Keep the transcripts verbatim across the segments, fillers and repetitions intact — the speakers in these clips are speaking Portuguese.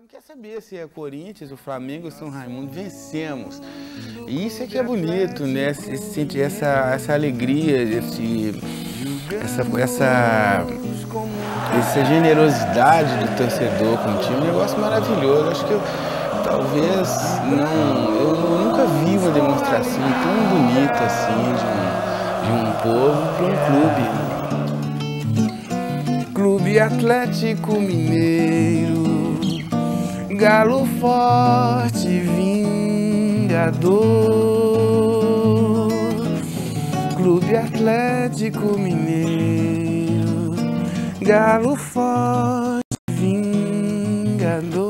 Não quer saber se é Corinthians, o Flamengo ou São Raimundo, vencemos. E isso é que é bonito, né? Esse, essa, essa alegria, esse, essa, essa, essa generosidade do torcedor com o time, um negócio maravilhoso. Acho que eu, talvez, não, eu nunca vi uma demonstração tão bonita assim de um, de um povo para um clube. Clube Atlético Mineiro, galo forte, vingador. Clube Atlético Mineiro, galo forte, vingador.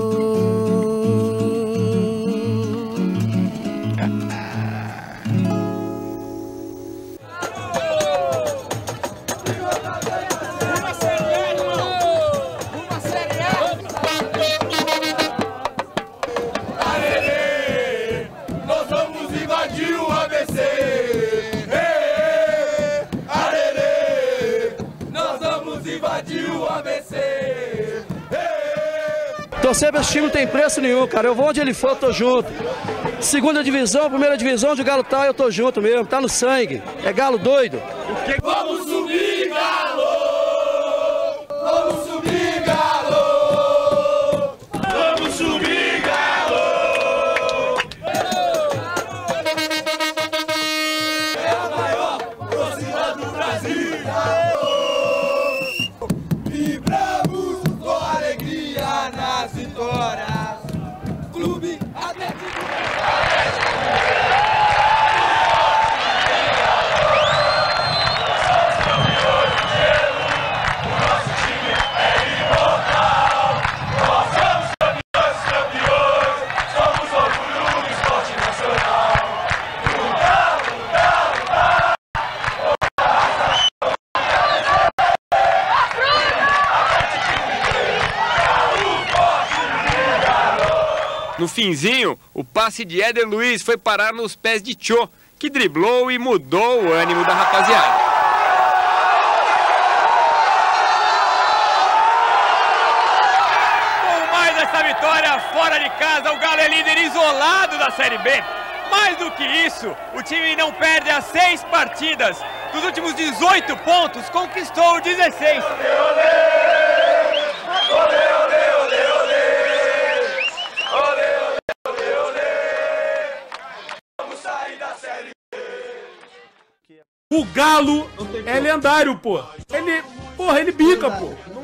Torcer pra esse time não tem preço nenhum, cara. Eu vou onde ele for, eu tô junto. Segunda divisão, primeira divisão, onde o Galo tá, eu tô junto mesmo. Tá no sangue. É Galo doido. Vamos subir, Galo! Vamos subir, Galo! Vamos subir, Galo! É a maior torcida do Brasil! Vibramos com alegria nas vitórias. Clube Atlético. No finzinho, o passe de Éder Luiz foi parar nos pés de Tchô, que driblou e mudou o ânimo da rapaziada. Com mais essa vitória fora de casa, o Galo é líder isolado da Série B. Mais do que isso, o time não perde as seis partidas. Dos últimos dezoito pontos, conquistou dezesseis. O Galo é lendário, pô. Ele, porra, ele bica, pô.